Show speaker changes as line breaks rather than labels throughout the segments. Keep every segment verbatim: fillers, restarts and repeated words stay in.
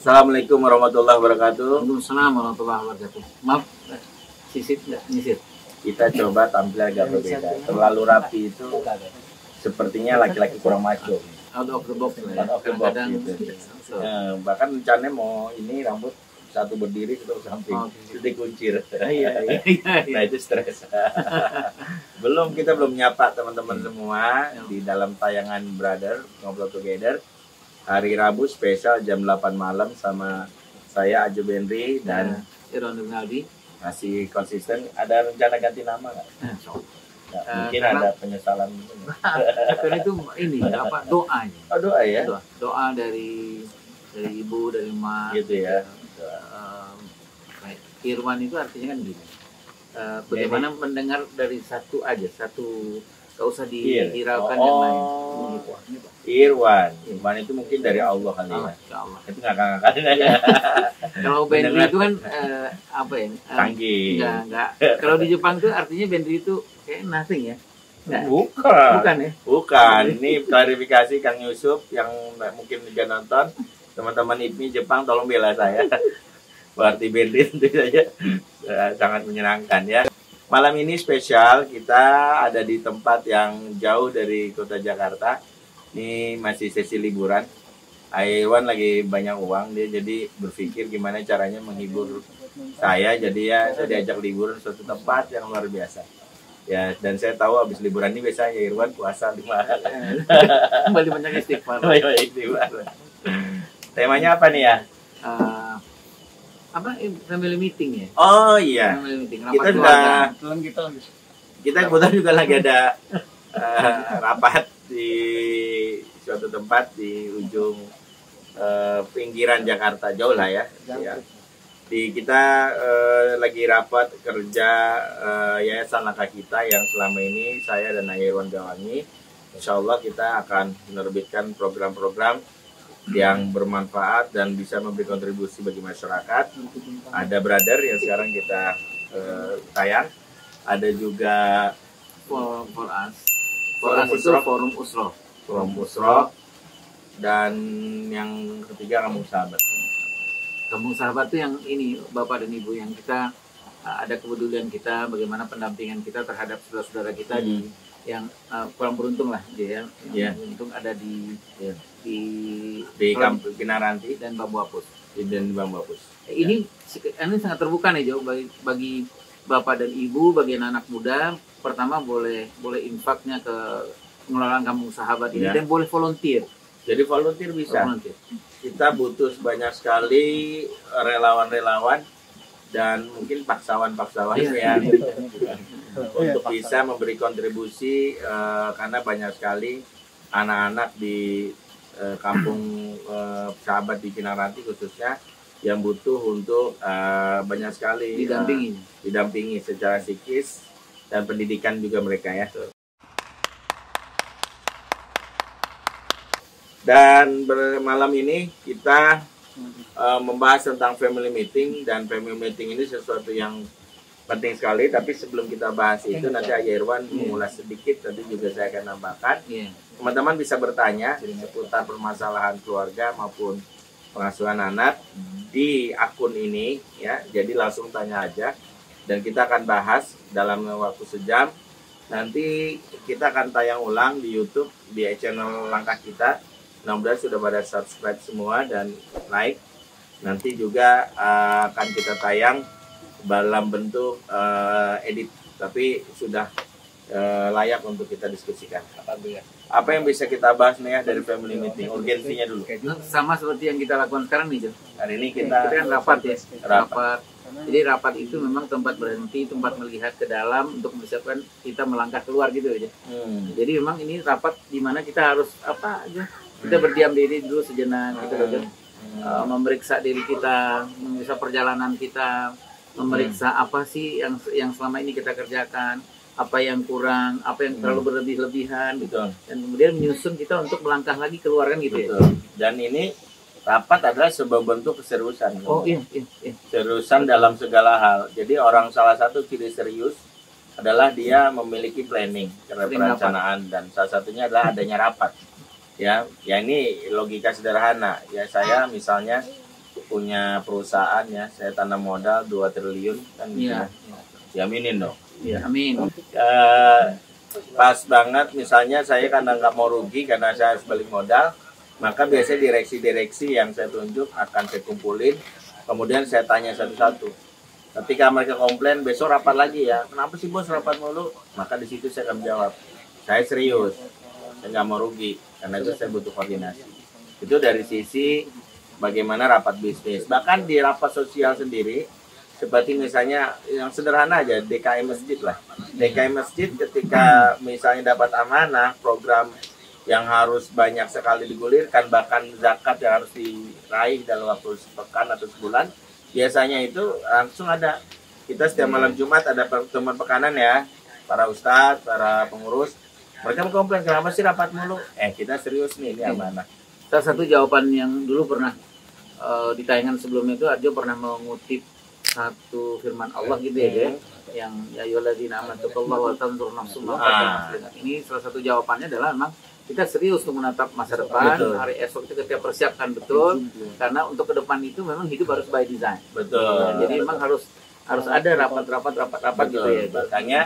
Assalamualaikum warahmatullahi wabarakatuh.
Waalaikumsalam warahmatullahi wabarakatuh. Maaf, sisip nggak nyisir.
Kita coba tampil agak berbeda. Terlalu rapi itu sepertinya laki-laki kurang masuk.
Out of the box lah ya.
Out of the box
Kadang-kadang
gitu.
so.
Ya, bahkan rencananya mau ini rambut satu berdiri satu samping,
Oh,
itu dikuncir.
Iya, iya, iya.
Nah itu stres. Belum kita belum nyapa teman-teman semua di dalam tayangan Brother Ngobrol Together hari Rabu spesial jam delapan malam sama saya Ajo Benri dan
Irwan Rinaldi.
masih konsisten. Ada rencana ganti nama nggak?
Nah, so.
Nggak,
Uh,
mungkin
karena-
ada penyesalan.
Karena itu ini apa doanya.
Oh doa ya?
Doa, doa dari dari ibu, dari emak.
Gitu ya.
Um, kayak Irwan itu artinya kan gini. Uh, bagaimana mendengar dari satu aja, satu gak usah
Iya.
dihiraukan
Oh.
yang lain. Gitu.
Irwan, Irwan itu mungkin dari Allah kali
Allah,
ya.
insya Allah.
Itu ngakak-ngakak.
Kalau Benri
Mendengar.
itu kan eh, apa ya? eh,
Canggih.
Enggak, enggak. Kalau di Jepang tuh artinya Benri itu kayak nothing ya. Enggak.
Bukan.
Bukan ya?
Bukan. Ini klarifikasi Kang Yusuf yang mungkin juga nonton. Teman-teman I P M I Jepang tolong bela saya. Berarti Benri tentu saja eh, sangat menyenangkan ya. Malam ini spesial, kita ada di tempat yang jauh dari kota Jakarta. Ini masih sesi liburan. Irwan lagi banyak uang, dia jadi berpikir gimana caranya menghibur saya. Jadi ya saya diajak liburan suatu tempat yang luar biasa. Ya, dan saya tahu habis liburan ini biasanya Irwan puasa lima.
Kembali banyak istighfar.
Temanya apa nih ya?
Eh, apa eh, family meeting ya?
Oh iya,
Family meeting.
kita
rapat
sudah
keluarga.
kita kebetulan juga lagi ada eh, rapat di suatu tempat di ujung eh, pinggiran Jakarta, jauh lah ya. Ya. Di kita eh, lagi rapat kerja eh, Yayasan Langkah Kita yang selama ini saya dan Irwan gawangi. Insya Allah kita akan menerbitkan program-program yang bermanfaat dan bisa memberi kontribusi bagi masyarakat. Ada Brother yang sekarang kita eh, tayang. Ada juga
For, for us. For
Forum
us itu
Usro.
forum Usro.
Forum Usro, dan yang ketiga Kampung Sahabat.
Kampung Sahabat itu yang ini Bapak dan Ibu yang kita uh, ada kepedulian kita bagaimana pendampingan kita terhadap saudara-saudara kita
Hmm.
di yang uh, kurang beruntung lah dia yang
Iya.
beruntung ada di
Iya.
di
Di Kampung Kinaranti
dan Bambu Apus.
dan Bambu Apus.
Eh, Ini ini sangat terbuka nih Jo bagi bagi Bapak dan Ibu, bagi anak muda. Pertama boleh boleh infaknya ke pengelolaan Kampung Sahabat ini
Iya.
dan boleh volunteer.
Jadi volunteer bisa.
Volunteer.
Kita butuh banyak sekali relawan-relawan dan mungkin paksawan-paksawan
Iya.
yang untuk bisa memberi kontribusi eh, karena banyak sekali anak-anak di eh, kampung eh, Sahabat di Kinaranti khususnya yang butuh untuk eh, banyak sekali eh,
Didampingi.
didampingi secara psikis dan pendidikan juga mereka ya. Dan ber- malam ini kita uh, membahas tentang family meeting, dan family meeting ini sesuatu yang penting sekali. Tapi sebelum kita bahas itu nanti Ayah Irwan mengulas sedikit, nanti juga saya akan nambahkan.
Iya.
Teman-teman bisa bertanya seputar permasalahan keluarga maupun pengasuhan anak di akun ini ya. Jadi langsung tanya aja dan kita akan bahas dalam waktu sejam. Nanti kita akan tayang ulang di YouTube di channel Langkah Kita. Mudah-mudahan sudah pada subscribe semua dan like. Nanti juga uh, akan kita tayang dalam bentuk uh, edit, tapi sudah uh, layak untuk kita diskusikan. Apa yang bisa kita bahas nih ya dari family meeting? Urgensinya dulu.
Nah, sama seperti yang kita lakukan sekarang nih Jo.
Hari ini
Kita
kita
kan rapat ya,
Rapat.
rapat. Jadi rapat itu memang tempat berhenti, tempat melihat ke dalam untuk mempersiapkan kita melangkah keluar gitu aja.
Hmm.
Jadi memang ini rapat di mana kita harus apa aja? Kita berdiam diri dulu sejenak gitu loh, Jo. Uh, memeriksa diri kita, memeriksa perjalanan kita, memeriksa apa sih yang yang selama ini kita kerjakan, apa yang kurang, apa yang terlalu berlebih-lebihan gitu.
Betul.
Dan kemudian menyusun kita untuk melangkah lagi keluar kan gitu ya.
Betul. Dan ini rapat adalah sebuah bentuk keseriusan.
Oh iya, iya, iya.
Seriusan dalam segala hal. Jadi orang salah satu ciri serius adalah dia memiliki planning, perencanaan, dan salah satunya adalah adanya rapat. Ya, ya ini logika sederhana. Ya saya misalnya punya perusahaan ya, saya tanam modal dua triliun kan gitu
Iya.
ya. Diaminin dong.
Iya, amin.
Eh, pas banget misalnya saya karena nggak mau rugi karena saya harus balik modal, maka biasanya direksi-direksi yang saya tunjuk akan saya kumpulin, kemudian saya tanya satu-satu. Ketika mereka komplain, besok rapat lagi ya, kenapa sih bos rapat mulu? Maka di situ saya akan jawab, saya serius, saya nggak mau rugi, karena itu saya butuh koordinasi. Itu dari sisi bagaimana rapat bisnis. Bahkan di rapat sosial sendiri, seperti misalnya yang sederhana aja, D K M masjid lah. D K M masjid ketika misalnya dapat amanah, program yang harus banyak sekali digulirkan, bahkan zakat yang harus diraih dalam waktu sepekan atau sebulan, biasanya itu langsung ada. Kita setiap malam Jumat ada pertemuan pekanan ya, para ustadz, para pengurus. Mereka mengkomplain, kenapa sih rapat mulu? Eh, kita serius nih, ini amanah.
Salah satu jawaban yang dulu pernah uh, di tayangan sebelumnya itu Arjo pernah mengutip satu firman Allah gitu ya, hmm. yang ya ayyuhalladzina amanu taqullaha wa tanzur nafsum ma qaddamat. Ini salah satu jawabannya adalah memang kita serius untuk menatap masa depan, betul. Hari esok itu kita persiapkan betul, betul. Karena untuk ke depan itu memang hidup harus by design.
Betul.
Nah, jadi memang harus harus ada rapat-rapat rapat-rapat gitu ya.
Makanya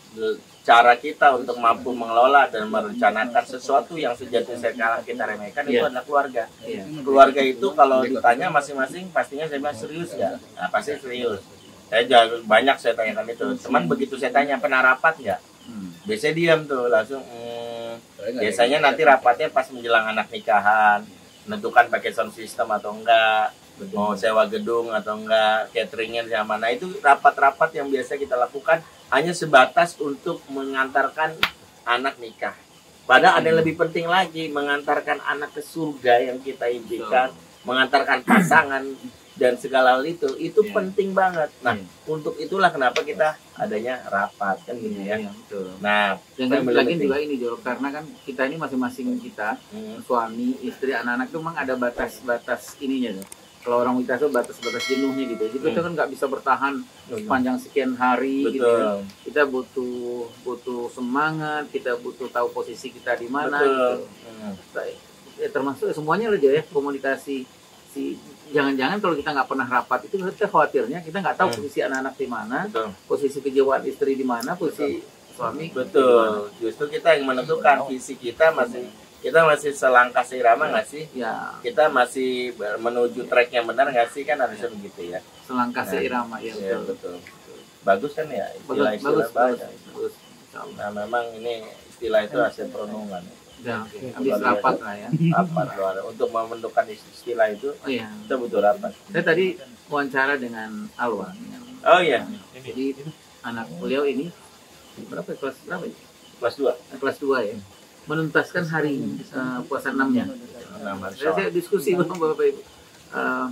cara kita untuk mampu mengelola dan merencanakan sesuatu yang sejatinya sekarang kita remehkan yeah. itu adalah keluarga. Yeah. Keluarga itu kalau ditanya masing-masing pastinya saya bilang serius nggak? Nah, pasti serius. Saya juga banyak saya tanyakan itu. Teman begitu saya tanya pernah rapat nggak? Hmm. Biasanya diam tuh langsung. Hmm, biasanya nanti rapatnya pas menjelang anak nikahan, menentukan pakai sound system atau enggak, mau sewa gedung atau enggak, cateringnya di mana. Itu rapat-rapat yang biasa kita lakukan hanya sebatas untuk mengantarkan anak nikah. Padahal ada yang lebih penting lagi, mengantarkan anak ke surga yang kita impikan, mengantarkan pasangan dan segala hal itu, itu yeah. penting banget. Nah, yeah. untuk itulah kenapa kita adanya rapat kan gitu ya. Yeah, betul. Nah,
yang lagi juga ini Jol, karena kan kita ini masing-masing kita, hmm. suami, istri, anak-anak itu memang ada batas-batas ininya tuh. Kalau orang kita tuh batas-batas jenuhnya gitu. Jadi kita kan nggak bisa bertahan sepanjang sekian hari. Betul. Gitu ya. Kita butuh butuh semangat, kita butuh tahu posisi kita di mana. Gitu. Hmm. Ya, termasuk semuanya aja ya komunikasi. Si jangan-jangan kalau kita nggak pernah rapat itu kita khawatirnya kita nggak tahu hmm. posisi anak-anak di mana, betul. Posisi kejiwaan istri di mana, posisi betul. Suami. Betul.
Justru kita yang menentukan visi kita masih. Kita masih selangkah seirama nggak sih?
Ya.
Kita masih menuju track yang benar nggak sih? Kan harusnya begitu ya.
Selangkah nah, seirama ya,
ya
betul.
betul. Bagus kan ya istilah-istilah
bagus, bagus, bagus.
Nah memang ini istilah itu hasil perenungan.
Ya, okay. Habis rapat lah ya.
Rapat luar. Untuk menentukan istilah itu oh, iya. kita butuh rapat.
Saya tadi wawancara dengan Alwa.
Oh iya.
Jadi anak beliau ini berapa kelas berapa?
Kelas dua.
Kelas dua ya. Menuntaskan hari uh, puasa enamnya. Saya, saya diskusi sama Bapak Ibu. Uh,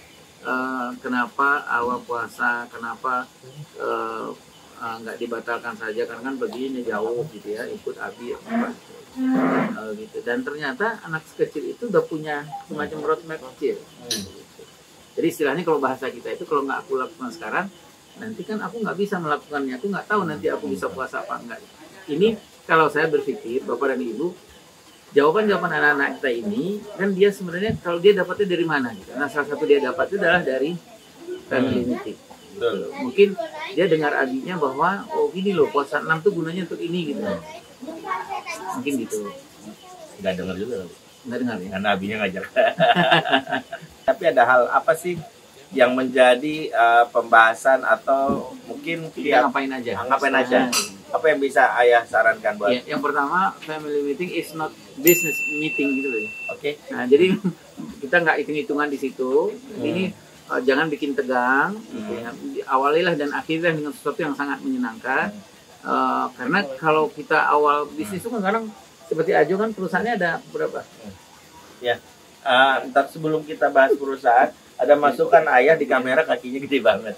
uh, kenapa awal puasa, kenapa uh, uh, nggak dibatalkan saja karena kan begini jauh gitu ya, ikut Abi apa uh, gitu. Dan ternyata anak kecil itu udah punya semacam roadmap kecil. Jadi istilahnya kalau bahasa kita itu kalau nggak aku lakukan sekarang, nanti kan aku nggak bisa melakukannya. Aku nggak tahu nanti aku bisa puasa apa enggak. Ini kalau saya berpikir, Bapak dan Ibu, jawaban-jawaban anak-anak kita ini, kan dia sebenarnya, kalau dia dapatnya dari mana? Gitu. Nah, salah satu dia dapat itu adalah dari family meeting. Gitu. Mungkin dia dengar abinya bahwa, oh gini loh, puasa enam tuh gunanya untuk ini, gitu. Mungkin gitu.
Nggak dengar juga.
Nggak dengar ya?
Karena abinya ngajar. Tapi ada hal apa sih yang menjadi uh, pembahasan atau mungkin
kita ngapain aja?
Ngapain aja? Apa yang bisa ayah sarankan buat?
Ya, yang pertama, family meeting is not business meeting gitu loh.
Oke. Okay.
Nah, jadi kita nggak hitung-hitungan di situ. Hmm. Ini uh, jangan bikin tegang. Hmm. Gitu ya. Awalilah dan akhirilah dengan sesuatu yang sangat menyenangkan. Hmm. Uh, karena kalau kita awal bisnis itu kan kadang seperti Ajo kan perusahaannya ada berapa? Hmm.
Ya. Uh, ntar sebelum kita bahas perusahaan, ada masukan ayah di kamera kakinya gede banget.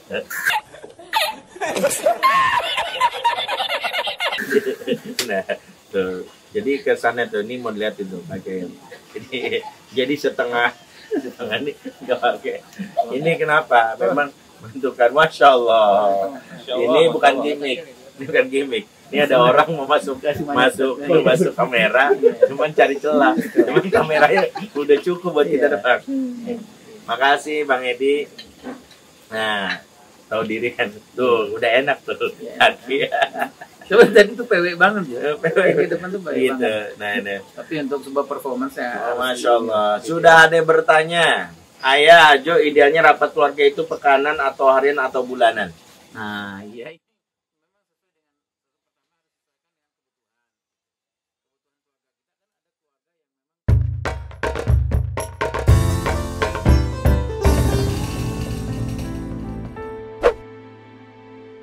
Nah, tuh. Jadi kesannya tuh ini mau lihat itu pakai. Jadi jadi setengah setengah ini nggak pakai. Ini kenapa? Memang bentukan, masya Allah. Ini bukan gimmick, ini bukan gimmick. Ini ada orang mau masuk masuk masuk kamera, cuman cari celah. Cuman kameranya udah cukup buat kita depan. Makasih Bang Edi. Nah, tahu diri kan. Tuh, udah enak tuh. Hati.
Coba tadi tuh P W banget ya.
P W
Di depan tuh baik
gitu.
banget.
Nah, ini.
Tapi untuk sebuah performance ya.
Oh, Masya Allah. Sudah ada yang bertanya. Ayah, Jo, idealnya rapat keluarga itu pekanan atau harian atau bulanan?
Nah, iya.